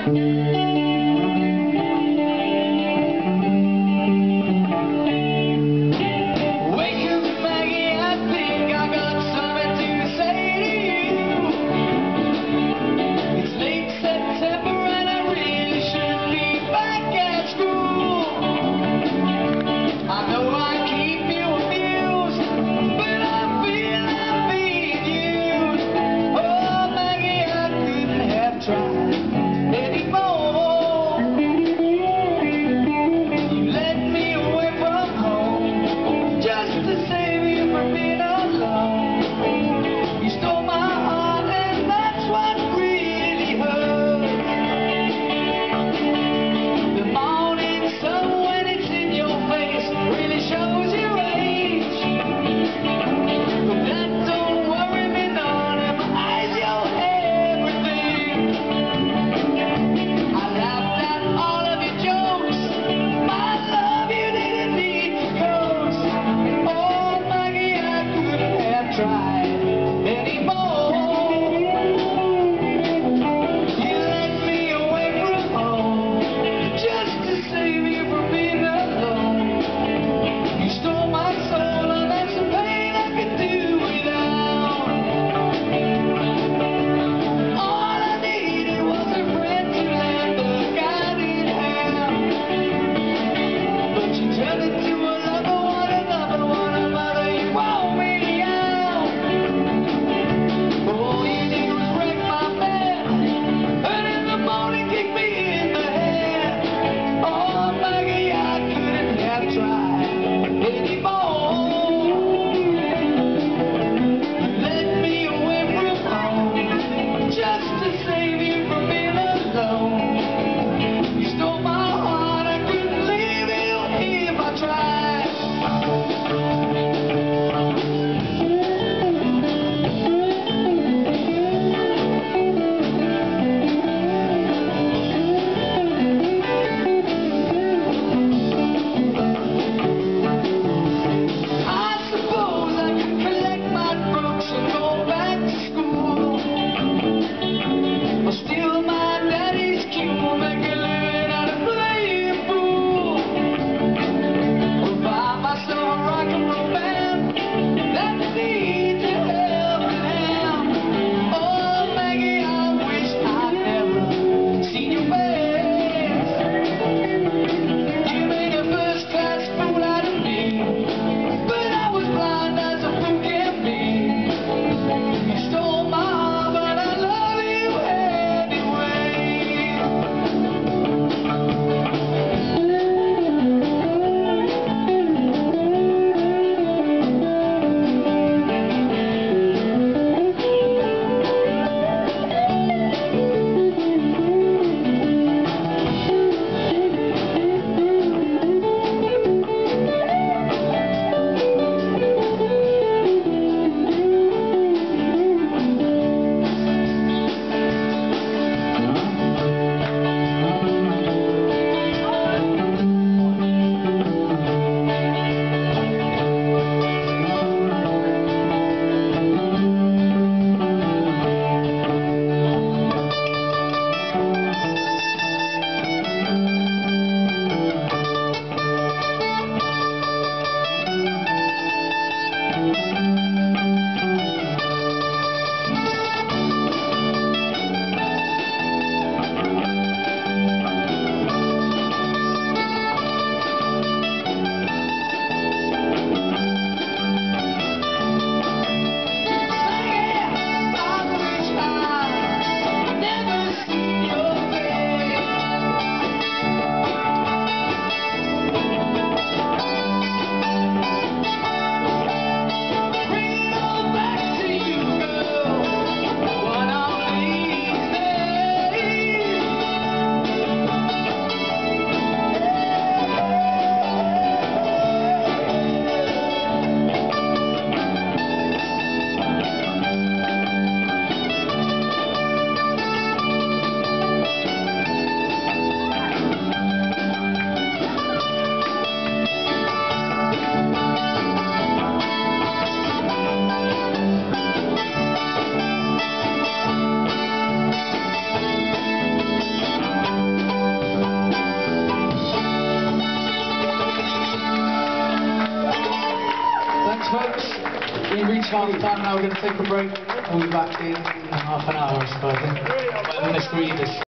Wake up, Maggie, I think I got something to say to you. It's late September and I really should be back at school. I know I keep you amused, but I feel I'm being used. Oh, Maggie, I couldn't have tried any more. folks. We reached half time now. We're going to take a break. We'll be back in half an hour, so I think. I'm going to scream this.